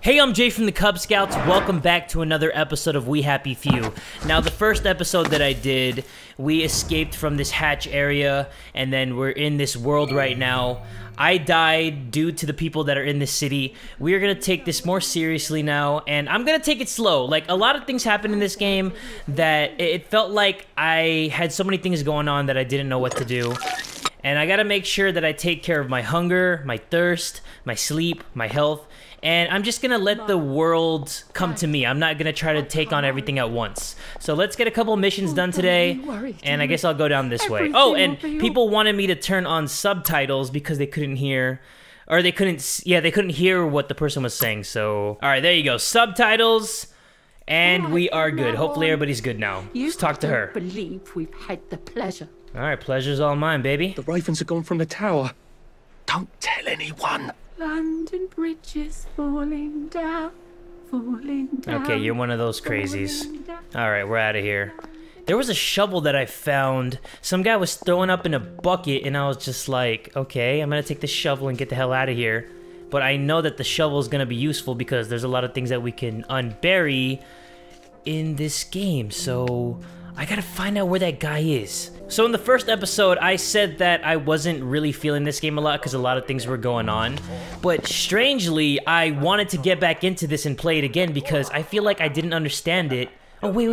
Hey, I'm Jay from the Kubz Scouts. Welcome back to another episode of We Happy Few. Now, the first episode that I did, we escaped from this hatch area, and then we're in this world right now. I died due to the people that are in this city. We are going to take this more seriously now, and I'm going to take it slow. Like, a lot of things happened in this game that it felt like I had so many things going on that I didn't know what to do. And I got to make sure that I take care of my hunger, my thirst, my sleep, my health. And I'm just gonna let the world come to me. I'm not gonna try to take on everything at once. So let's get a couple missions done today, and I guess I'll go down this way. Oh, and people wanted me to turn on subtitles because they couldn't hear, or they couldn't hear what the person was saying. So, all right, there you go, subtitles, and we are good. Hopefully everybody's good now. Let's talk to her. Believe we've had the pleasure. All right, pleasure's all mine, baby. The ravens are gone from the tower. Don't tell anyone. London Bridge is falling down, falling down. Okay, you're one of those crazies. All right, we're out of here. There was a shovel that I found. Some guy was throwing up in a bucket, and I was just like, okay, I'm gonna take the shovel and get the hell out of here. But I know that the shovel is gonna be useful because there's a lot of things that we can unbury in this game. So I gotta find out where that guy is. So in the first episode, I said that I wasn't really feeling this game a lot because a lot of things were going on. But strangely, I wanted to get back into this and play it again because I feel like I didn't understand it. Oh, wait.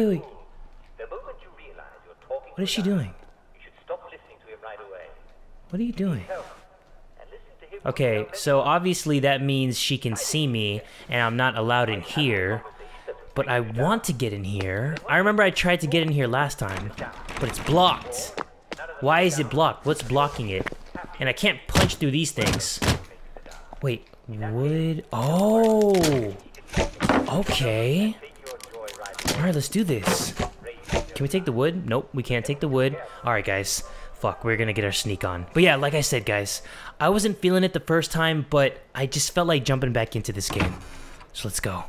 What is she doing? What are you doing? Okay, so obviously that means she can see me and I'm not allowed in here. But I want to get in here. I remember I tried to get in here last time, but it's blocked. Why is it blocked? What's blocking it? And I can't punch through these things. Wait, wood? Oh! Okay. Alright, let's do this. Can we take the wood? Nope, we can't take the wood. Alright, guys. Fuck, we're gonna get our sneak on. But yeah, like I said, guys, I wasn't feeling it the first time, but I just felt like jumping back into this game. So let's go.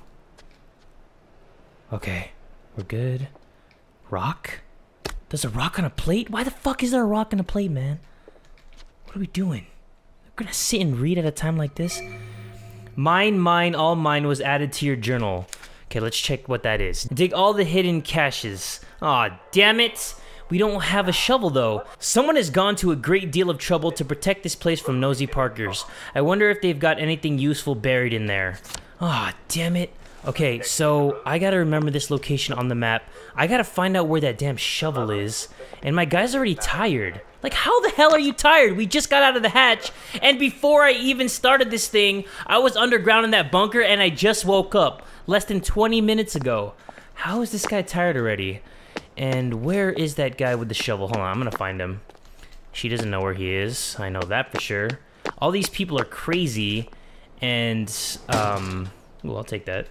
Okay, we're good. Rock? There's a rock on a plate? Why the fuck is there a rock on a plate, man? What are we doing? We're gonna sit and read at a time like this? Mine, all mine was added to your journal. Okay, let's check what that is. Dig all the hidden caches. Aw, damn it! We don't have a shovel, though. Someone has gone to a great deal of trouble to protect this place from nosy parkers. I wonder if they've got anything useful buried in there. Aw, damn it. Okay, so I gotta remember this location on the map. I gotta find out where that damn shovel is. And my guy's already tired. Like, how the hell are you tired? We just got out of the hatch, and before I even started this thing, I was underground in that bunker, and I just woke up less than 20 minutes ago. How is this guy tired already? And where is that guy with the shovel? Hold on, I'm gonna find him. She doesn't know where he is. I know that for sure. All these people are crazy, and, ooh, I'll take that.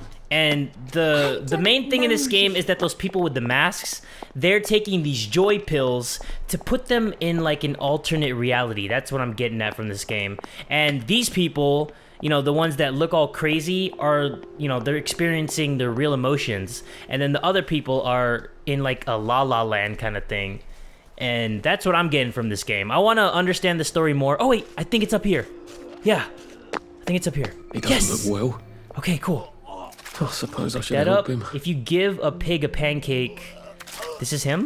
And the main thing in this game is that those people with the masks, they're taking these joy pills to put them in like an alternate reality. That's what I'm getting at from this game. And these people, you know, the ones that look all crazy are, you know, they're experiencing their real emotions. And then the other people are in like a La La Land kind of thing. And that's what I'm getting from this game. I want to understand the story more. Oh wait, I think it's up here. Yeah, I think it's up here. It doesn't look well. Okay, cool. I suppose I should help him. If you give a pig a pancake, this is him?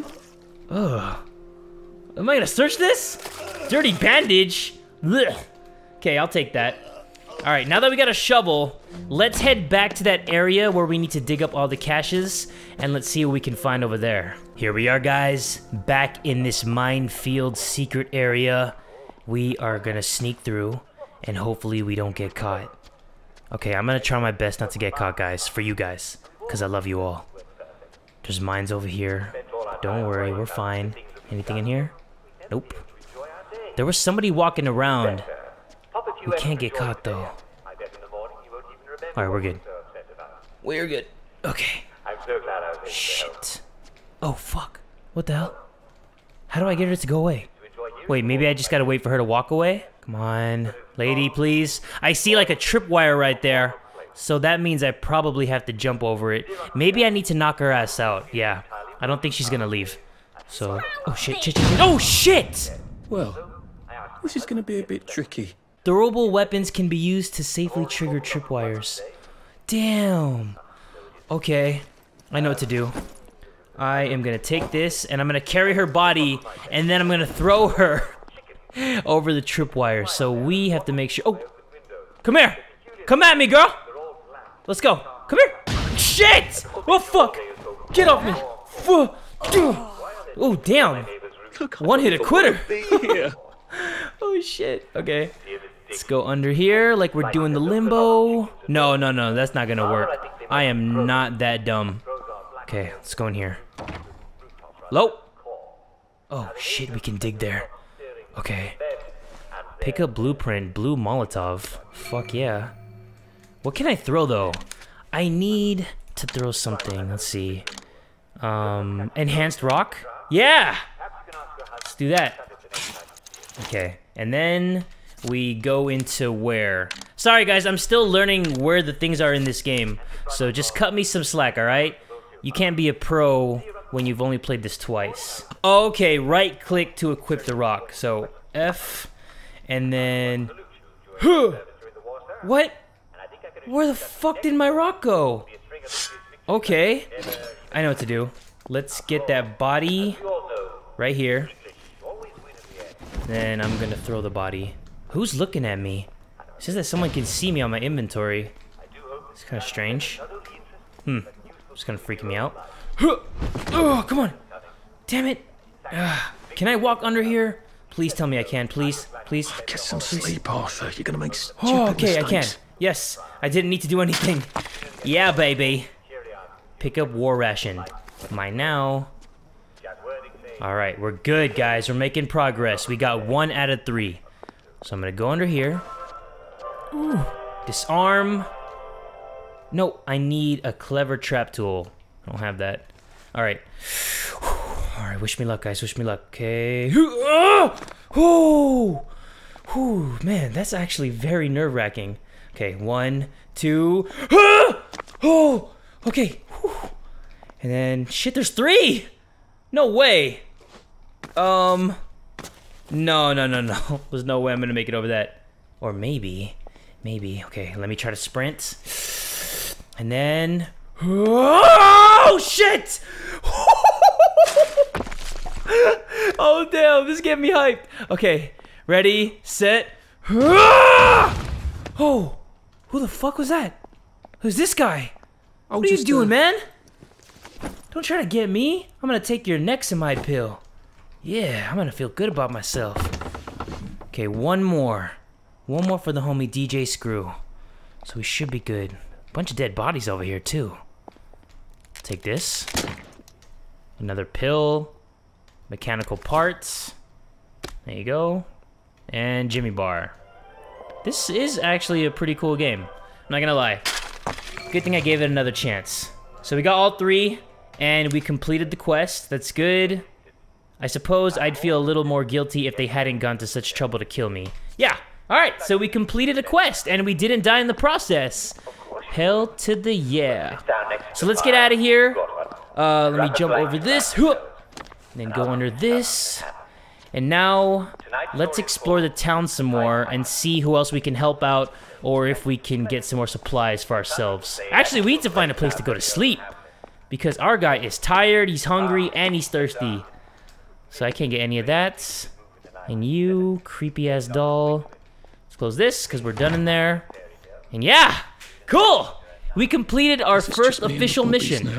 Ugh. Am I gonna search this? Dirty bandage? Ugh. Okay, I'll take that. Alright, now that we got a shovel, let's head back to that area where we need to dig up all the caches, and let's see what we can find over there. Here we are, guys, back in this minefield secret area. We are gonna sneak through, and hopefully we don't get caught. Okay, I'm gonna try my best not to get caught, guys, for you guys, because I love you all. There's mines over here. Don't worry, we're fine. Anything in here? Nope. There was somebody walking around. We can't get caught, though. Alright, we're good. We're good. Okay. Shit. Oh, fuck. What the hell? How do I get her to go away? Wait, maybe I just gotta wait for her to walk away? Come on. Lady, please. I see like a tripwire right there. So that means I probably have to jump over it. Maybe I need to knock her ass out. Yeah. I don't think she's gonna leave. So... Oh, shit. Oh, shit! Well, this is gonna be a bit tricky. Throwable weapons can be used to safely trigger tripwires. damn. Okay, I know what to do. I am gonna take this and I'm gonna carry her body and then I'm gonna throw her over the tripwire. So we have to make sure. Oh, come here. Come at me, girl. Let's go. Come here. Shit! Oh, fuck. Get off me. Oh, damn. One hit a quitter. Oh, shit. Okay. Let's go under here like we're doing the limbo. No, no, no. That's not gonna work. I am not that dumb. Okay, let's go in here. Low. Oh, shit. We can dig there. Okay. Pick up blueprint. Blue Molotov. Fuck yeah. What can I throw, though? I need to throw something. Let's see. Enhanced rock? Yeah! Let's do that. Okay. And then we go into where? Sorry, guys. I'm still learning where the things are in this game. So just cut me some slack, alright? You can't be a pro when you've only played this twice. Okay, right-click to equip the rock. So, F, and then... What? Where the fuck did my rock go? Okay, I know what to do. Let's get that body right here. Then I'm gonna throw the body. Who's looking at me? It says that someone can see me on my inventory. It's kind of strange. It's kind of freaking me out. Oh, come on. Damn it. Can I walk under here? Please tell me I can. Please. Please. Get some sleep, Arthur. You're gonna make stupid okay, mistakes. I can. Yes. I didn't need to do anything. Yeah, baby. Pick up war ration. Mine now. Alright, we're good, guys. We're making progress. We got 1 out of 3. So I'm gonna go under here. Ooh. Disarm. No, I need a clever trap tool. I don't have that. Alright. Alright, wish me luck, guys. Wish me luck. Okay. Oh! Man, that's actually very nerve-wracking. Okay, 1, 2. Oh! Okay. And then, shit, there's 3! No way! No. There's no way I'm gonna make it over that. Or maybe. Okay, let me try to sprint. And then... Oh, shit! Oh, damn, this is getting me hyped. Okay, ready, set. Oh, who the fuck was that? Who's this guy? What are you doing, man? Don't try to get me. I'm gonna take your Nexamide pill. Yeah, I'm gonna feel good about myself. Okay, one more. One more for the homie DJ Screw. So we should be good. Bunch of dead bodies over here, too. Take this. Another pill. Mechanical parts. There you go. And Jimmy Bar. This is actually a pretty cool game. I'm not gonna lie. Good thing I gave it another chance. So we got all 3, and we completed the quest. That's good. I suppose I'd feel a little more guilty if they hadn't gone to such trouble to kill me. Yeah. Alright, so we completed a quest, and we didn't die in the process. Hell to the yeah. So let's get out of here. Let me jump over this. Then go under this. And now, let's explore the town some more and see who else we can help out, or if we can get some more supplies for ourselves. Actually, we need to find a place to go to sleep, because our guy is tired, he's hungry, and he's thirsty. So I can't get any of that. And you, creepy-ass doll. Let's close this, because we're done in there. And yeah! Cool! We completed our first official mission.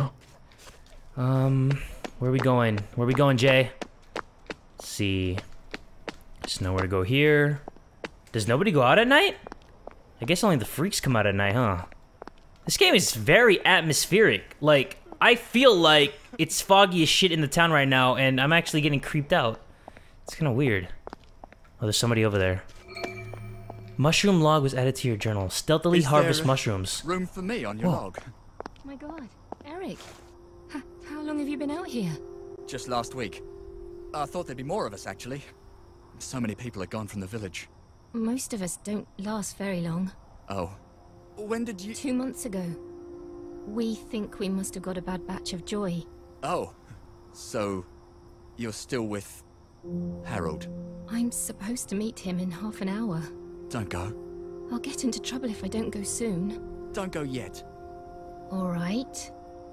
Where are we going? Where are we going, Jay? Let's see. Just know where to go here. Does nobody go out at night? I guess only the freaks come out at night, huh? This game is very atmospheric. Like, I feel like it's foggy as shit in the town right now, and I'm actually getting creeped out. It's kind of weird. Oh, there's somebody over there. Mushroom log was added to your journal. Stealthily harvest mushrooms. Room for me on your log. Oh my god, Eric. How long have you been out here? Just last week. I thought there'd be more of us, actually. So many people are gone from the village. Most of us don't last very long. Oh. When did you... 2 months ago. We think we must have got a bad batch of joy. Oh. So... you're still with... Harold? I'm supposed to meet him in half an hour. Don't go. I'll get into trouble if I don't go soon. Don't go yet. All right.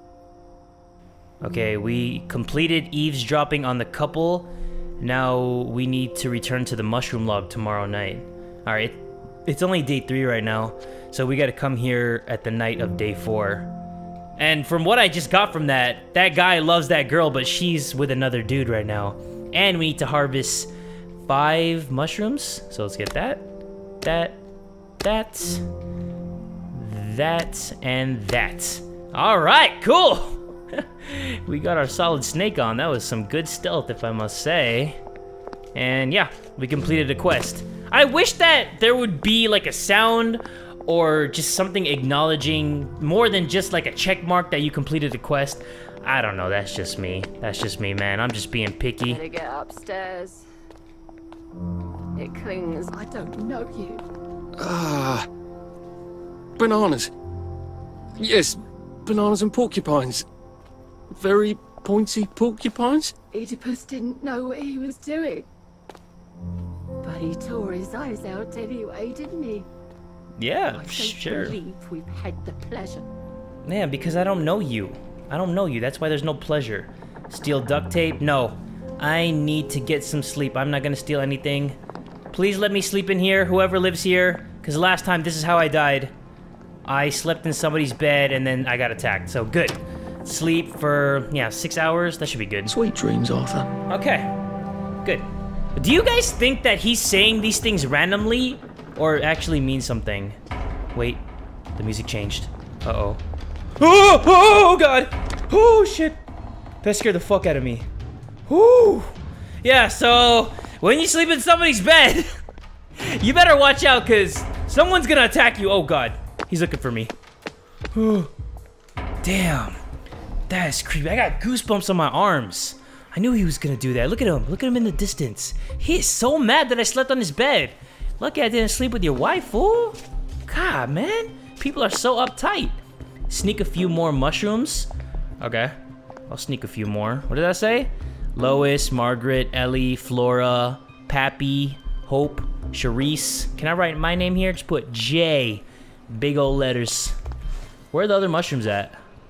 Okay, we completed eavesdropping on the couple. Now we need to return to the mushroom log tomorrow night. Alright, it's only day 3 right now, so we gotta come here at the night of day 4. And from what I just got from that guy loves that girl, but she's with another dude right now. And we need to harvest 5 mushrooms. So let's get that, and that. Alright, cool! We got our solid snake on. That was some good stealth, if I must say. And yeah, we completed a quest. I wish that there would be like a sound or just something acknowledging more than just like a check mark that you completed a quest. I don't know, that's just me. That's just me, man. I'm just being picky. Better get upstairs. It clings. I don't know you. Bananas. Yes, bananas and porcupines. Very pointy porcupines? Oedipus didn't know what he was doing. But he tore his eyes out anyway, didn't he? Yeah, I don't sure. believe we've had the pleasure. Yeah, because I don't know you. I don't know you, that's why there's no pleasure. Steal duct tape? No. I need to get some sleep. I'm not gonna steal anything. Please let me sleep in here, whoever lives here. Because last time, this is how I died. I slept in somebody's bed and then I got attacked, so good. Sleep for, yeah, 6 hours. That should be good. Sweet dreams, Arthur. Okay, good. Do you guys think that he's saying these things randomly or actually means something? Wait, the music changed. Uh-oh. Oh, God! Oh, shit. That scared the fuck out of me. Whoo! Yeah, so when you sleep in somebody's bed, you better watch out because someone's gonna attack you. Oh, God. He's looking for me. Damn. That is creepy. I got goosebumps on my arms. I knew he was gonna do that. Look at him. Look at him in the distance. He is so mad that I slept on his bed. Lucky I didn't sleep with your wife, fool. God, man. People are so uptight. Sneak a few more mushrooms. Okay. I'll sneak a few more. What did I say? Lois, Margaret, Ellie, Flora, Pappy, Hope, Charisse. Can I write my name here? Just put J. Big old letters. Where are the other mushrooms at?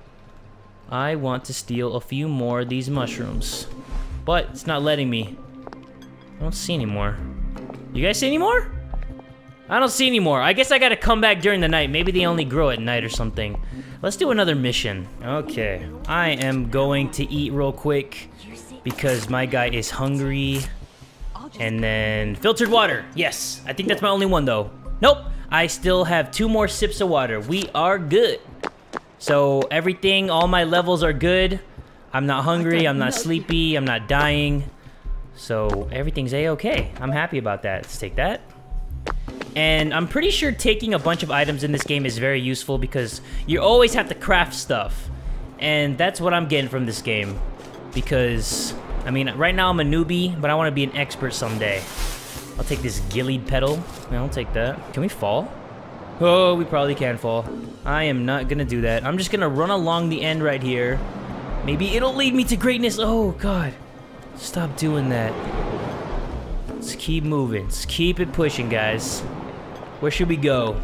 I want to steal a few more of these mushrooms. But it's not letting me. I don't see any more. You guys see any more? I don't see any more. I guess I gotta come back during the night. Maybe they only grow at night or something. Let's do another mission. Okay. I am going to eat real quick because my guy is hungry. And then filtered water. Yes. I think that's my only one though. Nope. I still have 2 more sips of water. We are good. So everything, all my levels are good. I'm not hungry, I'm not sleepy, I'm not dying. So everything's a-okay. I'm happy about that. Let's take that. And I'm pretty sure taking a bunch of items in this game is very useful because you always have to craft stuff. And that's what I'm getting from this game. Because, I mean, right now I'm a newbie, but I want to be an expert someday. I'll take this gillied petal. Yeah, I'll take that. Can we fall? Oh, we probably can fall. I am not gonna do that. I'm just gonna run along the end right here. Maybe it'll lead me to greatness. Oh, God. Stop doing that. Let's keep moving. Let's keep it pushing, guys. Where should we go?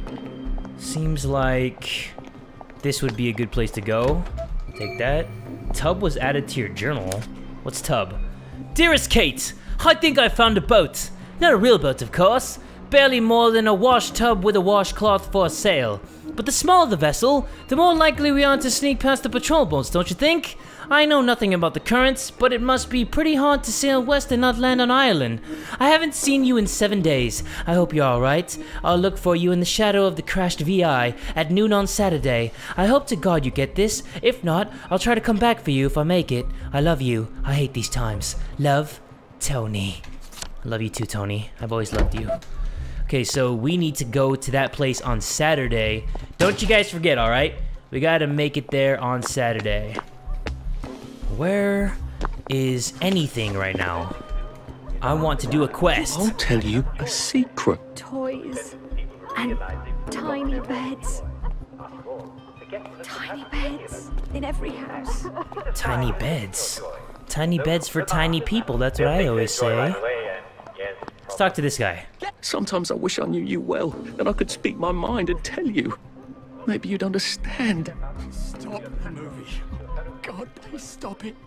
Seems like this would be a good place to go. Take that. Tub was added to your journal. What's tub? Dearest Kate, I think I found a boat. Not a real boat, of course. Barely more than a wash tub with a washcloth for a sail. But the smaller the vessel, the more likely we are to sneak past the patrol boats, don't you think? I know nothing about the currents, but it must be pretty hard to sail west and not land on Ireland. I haven't seen you in 7 days. I hope you're alright. I'll look for you in the shadow of the crashed VI at noon on Saturday. I hope to God you get this. If not, I'll try to come back for you if I make it. I love you. I hate these times. Love, Tony. I love you too, Tony. I've always loved you. Okay, so we need to go to that place on Saturday. Don't you guys forget, alright? We gotta make it there on Saturday. Where is anything right now? I want to do a quest. I'll tell you a secret. Toys and tiny beds. Tiny beds in every house. Tiny beds. Tiny beds for tiny people, that's what I always say. Let's talk to this guy. Sometimes I wish I knew you well, and I could speak my mind and tell you. maybe you'd understand. Stop the movie. God, please stop it.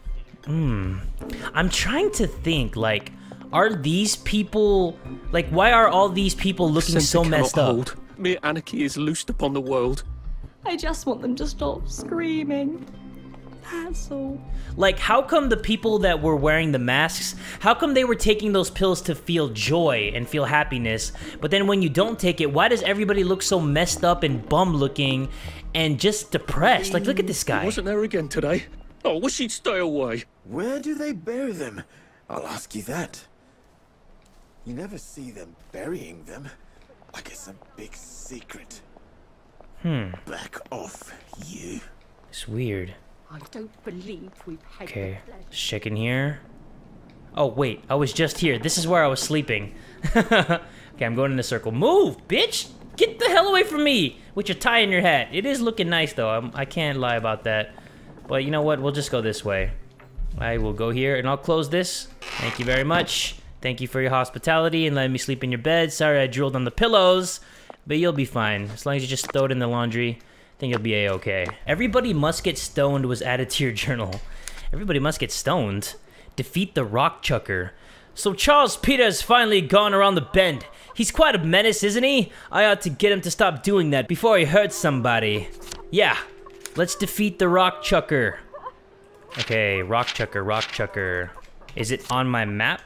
I'm trying to think, like, are these people, like, why are all these people looking so messed up? Hold. Mere anarchy is loosed upon the world. I just want them to stop screaming. That's all. Like, how come the people that were wearing the masks, how come they were taking those pills to feel joy and feel happiness, but then when you don't take it, why does everybody look so messed up and bum looking and just depressed? Like, look at this guy. He wasn't there again today. I wish he'd stay away. Where do they bury them? I'll ask you that. You never see them burying them. Like it's some big secret. Back off, you. It's weird. I don't believe we've had Okay, the pleasure. let's check in here. Oh, wait, I was just here. This is where I was sleeping. Okay, I'm going in a circle. Move, bitch! Get the hell away from me with your tie in your hat. It is looking nice, though. I can't lie about that. But you know what? We'll just go this way. I will go here, and I'll close this. Thank you very much. Thank you for your hospitality and letting me sleep in your bed. Sorry I drooled on the pillows, but you'll be fine. As long as you just throw it in the laundry, I think you'll be a-okay. Everybody must get stoned was added to your journal. Everybody must get stoned. Defeat the rock chucker. So Charles Peter has finally gone around the bend. He's quite a menace, isn't he? I ought to get him to stop doing that before he hurts somebody. Yeah, let's defeat the rock chucker. Okay, rock chucker, rock chucker. Is it on my map?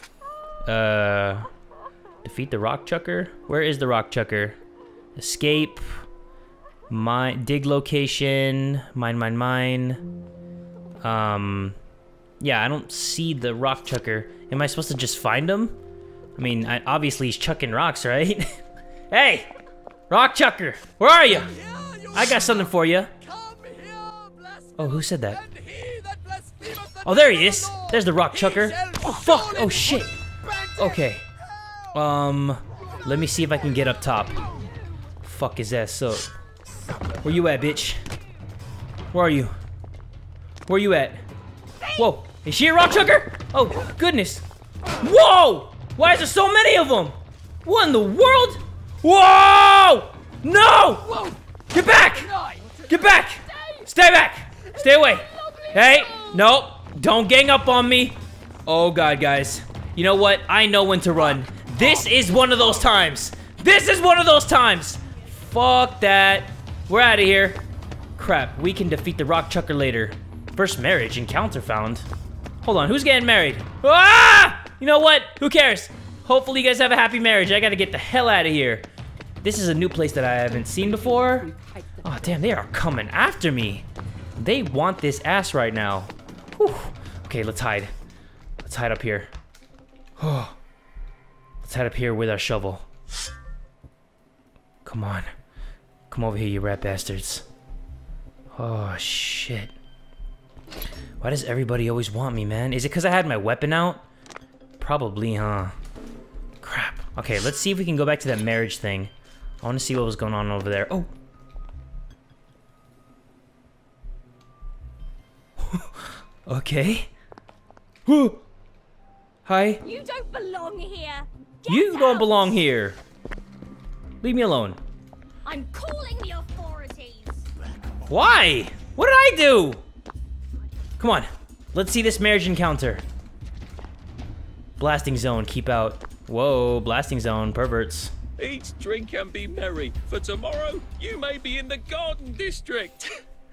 Defeat the rock chucker? Where is the rock chucker? Escape. Mine, dig location. Mine. Yeah, I don't see the rock chucker. Am I supposed to just find him? I mean, obviously he's chucking rocks, right? Hey! Rock chucker! Where are you? I got something for you. Oh, who said that? Oh, there he is. There's the rock chucker. Oh, fuck. Oh, shit. Okay. Let me see if I can get up top. Fuck his ass up. Where you at, bitch? Where are you? Where you at? Whoa. Is she a rock chucker? Oh, goodness. Whoa! Why is there so many of them? What in the world? Whoa! No! Get back! Get back! Stay back! Stay away! Hey! Nope! Don't gang up on me! Oh god, guys. You know what? I know when to run. This is one of those times! This is one of those times! Fuck that. We're out of here. Crap, we can defeat the rock chucker later. First marriage encounter found. Hold on, who's getting married? Ah! You know what? Who cares? Hopefully you guys have a happy marriage. I gotta get the hell out of here. This is a new place that I haven't seen before. Oh, damn, they are coming after me. They want this ass right now. Whew. Okay, let's hide. Let's hide up here. Oh. Let's hide up here with our shovel. Come on. Come over here, you rat bastards. Oh, shit. Why does everybody always want me, man? Is it because I had my weapon out? Probably, huh? Crap. Okay, let's see if we can go back to that marriage thing. I want to see what was going on over there. Oh! Okay. Hi. You don't belong here. You don't belong here. Leave me alone. I'm calling the authorities. Why? What did I do? Come on. Let's see this marriage encounter. Blasting zone. Keep out. Whoa. Blasting zone. Perverts. Eat, drink, and be merry, for tomorrow you may be in the Garden District.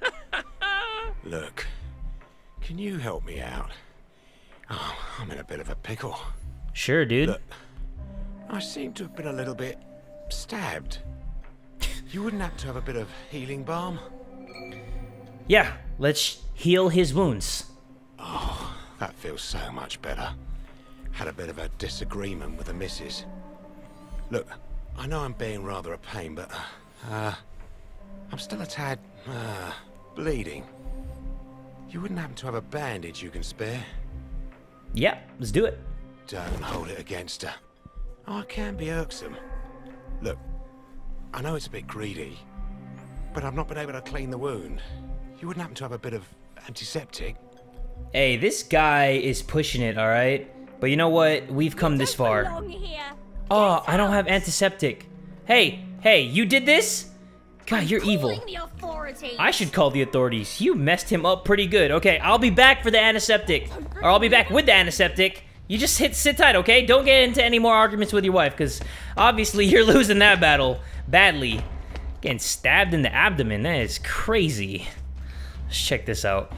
Look, can you help me out? Oh, I'm in a bit of a pickle. Sure, dude. Look, I seem to have been a little bit stabbed. You wouldn't happen to have a bit of healing balm? Yeah, let's heal his wounds. Oh, that feels so much better. Had a bit of a disagreement with the missus. Look, I know I'm being rather a pain, but I'm still a tad bleeding. You wouldn't happen to have a bandage you can spare? Yeah, let's do it. Don't hold it against her. Oh, I can be irksome. Look, I know it's a bit greedy, but I've not been able to clean the wound. You wouldn't happen to have a bit of antiseptic? Hey, this guy is pushing it, alright? But you know what? We've come this far. Oh, I don't have antiseptic. Hey, you did this? God, you're evil. Calling the authorities. I should call the authorities. You messed him up pretty good. Okay, I'll be back for the antiseptic. Or I'll be back with the antiseptic. You just sit tight, okay? Don't get into any more arguments with your wife, because obviously you're losing that battle badly. Getting stabbed in the abdomen, that is crazy. Let's check this out.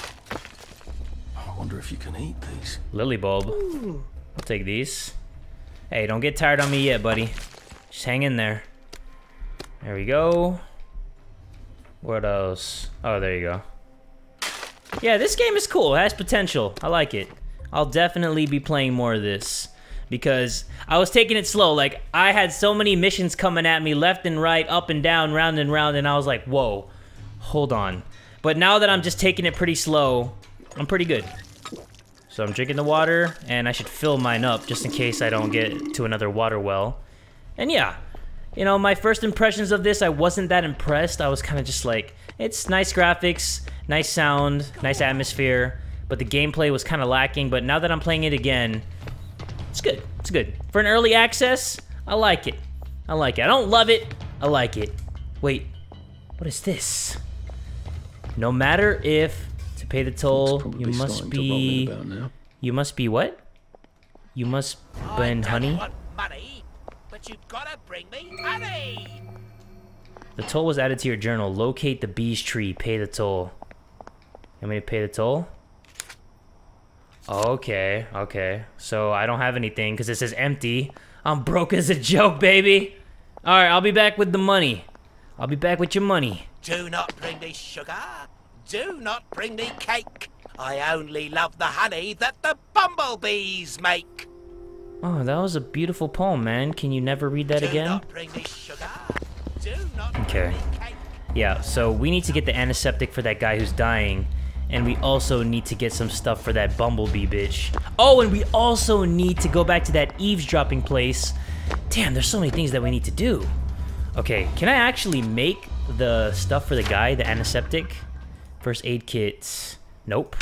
I wonder if you can eat these. Lily bulb. I'll take these. Hey, don't get tired on me yet, buddy. Just hang in there. There we go. What else? Oh, there you go. Yeah, this game is cool. It has potential. I like it. I'll definitely be playing more of this because I was taking it slow. Like, I had so many missions coming at me left and right, up and down, round and round, and I was like, whoa, hold on. But now that I'm just taking it pretty slow, I'm pretty good. So I'm drinking the water, and I should fill mine up just in case I don't get to another water well. And yeah, you know, my first impressions of this, I wasn't that impressed. I was kind of just like, it's nice graphics, nice sound, nice atmosphere, but the gameplay was kind of lacking. But now that I'm playing it again, it's good. It's good. For an early access, I like it. I like it. I don't love it. I like it. Wait, what is this? No matter if to pay the toll, you must be... You must be what? You must blend honey? Money, but you've gotta bring me honey. The toll was added to your journal. Locate the bee's tree. Pay the toll. You want me to pay the toll? Okay, okay. So I don't have anything because it says empty. I'm broke as a joke, baby. Alright, I'll be back with the money. I'll be back with your money. Do not bring me sugar. Do not bring me cake. I only love the honey that the bumblebees make. Oh, that was a beautiful poem, man. Can you never read that again? Do not bring me sugar. Do not Okay. bring me cake. Yeah, so we need to get the antiseptic for that guy who's dying. And we also need to get some stuff for that bumblebee bitch. Oh, and we also need to go back to that eavesdropping place. Damn, there's so many things that we need to do. Okay, can I actually make the stuff for the guy, the antiseptic? First aid kits. Nope.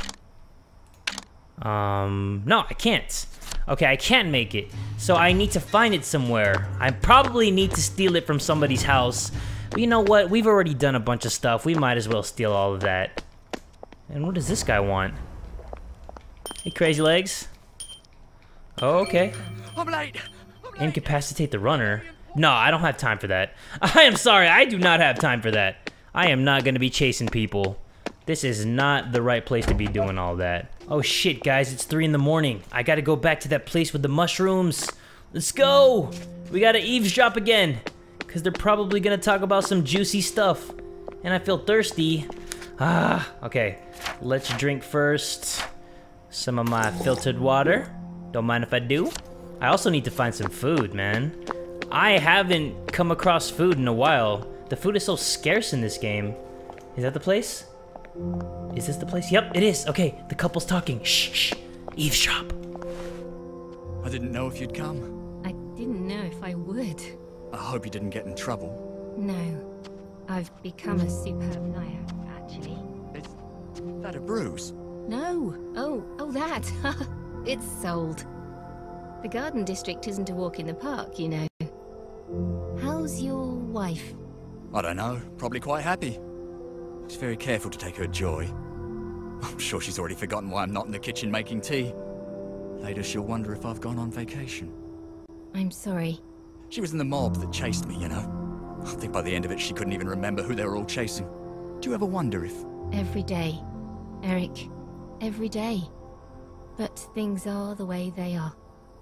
No, I can't. Okay, I can't make it. So I need to find it somewhere. I probably need to steal it from somebody's house. But you know what? We've already done a bunch of stuff. We might as well steal all of that. And what does this guy want? Hey, crazy legs. Oh, okay. I'm late. Incapacitate the runner. No, I don't have time for that. I am sorry, I do not have time for that. I am not gonna be chasing people. This is not the right place to be doing all that. Oh shit, guys, it's 3 in the morning. I gotta go back to that place with the mushrooms. Let's go! We gotta eavesdrop again. Cause they're probably gonna talk about some juicy stuff. And I feel thirsty. Ah, okay. Let's drink first some of my filtered water. Don't mind if I do. I also need to find some food, man. I haven't come across food in a while. The food is so scarce in this game. Is that the place? Is this the place? Yep, it is. Okay, the couple's talking. Shh, shh. Eavesdrop. I didn't know if you'd come. I didn't know if I would. I hope you didn't get in trouble. No. I've become a superb liar, actually. Is that a bruise? No. Oh, that. It's sold. The garden district isn't a walk in the park, you know. How's your wife? I don't know. Probably quite happy. She's very careful to take her joy. I'm sure she's already forgotten why I'm not in the kitchen making tea. Later she'll wonder if I've gone on vacation. I'm sorry. She was in the mob that chased me, you know. I think by the end of it she couldn't even remember who they were all chasing. Do you ever wonder if... Every day, Eric. Every day. But things are the way they are.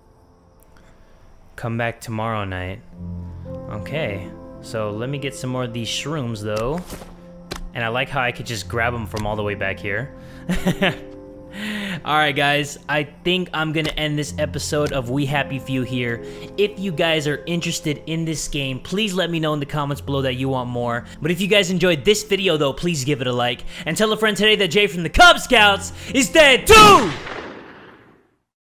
Come back tomorrow night. Okay, so let me get some more of these shrooms, though. And I like how I could just grab them from all the way back here. Alright guys, I think I'm gonna end this episode of We Happy Few here. If you guys are interested in this game, please let me know in the comments below that you want more. But if you guys enjoyed this video though, please give it a like. And tell a friend today that Jay from the Kubz Scouts is dead too!